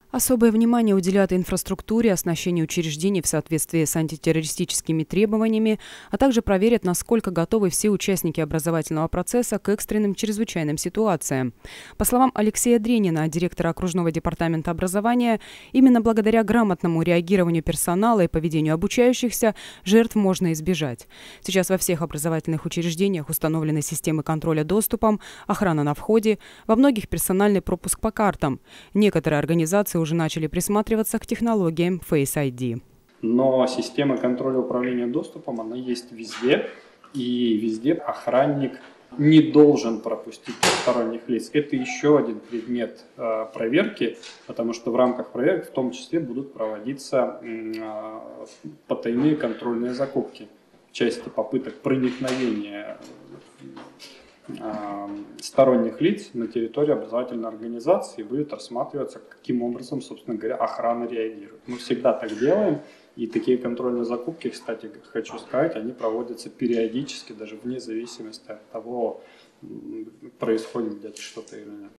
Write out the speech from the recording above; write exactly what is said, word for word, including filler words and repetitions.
Особое внимание уделяют инфраструктуре, оснащению учреждений в соответствии с антитеррористическими требованиями, а также проверят, насколько готовы все участники образовательного процесса к экстренным чрезвычайным ситуациям. По словам Алексея Дренина, директора окружного департамента образования, именно благодаря грамотному реагированию персонала и поведению обучающихся жертв можно избежать. Сейчас во всех образовательных учреждениях установлены системы контроля доступом, охрана на входе, во многих персональный пропуск по картам. Некоторые организации уже начали присматриваться к технологиям Face ай ди. Но система контроля управления доступом, она есть везде, и везде охранник не должен пропустить посторонних лиц. Это еще один предмет э, проверки, потому что в рамках проверки в том числе будут проводиться э, потайные контрольные закупки в части попыток проникновения сторонних лиц на территории образовательной организации, будет рассматриваться, каким образом, собственно говоря, охрана реагирует. Мы всегда так делаем, и такие контрольные закупки, кстати, хочу сказать, они проводятся периодически, даже вне зависимости от того, происходит где-то что-то или нет.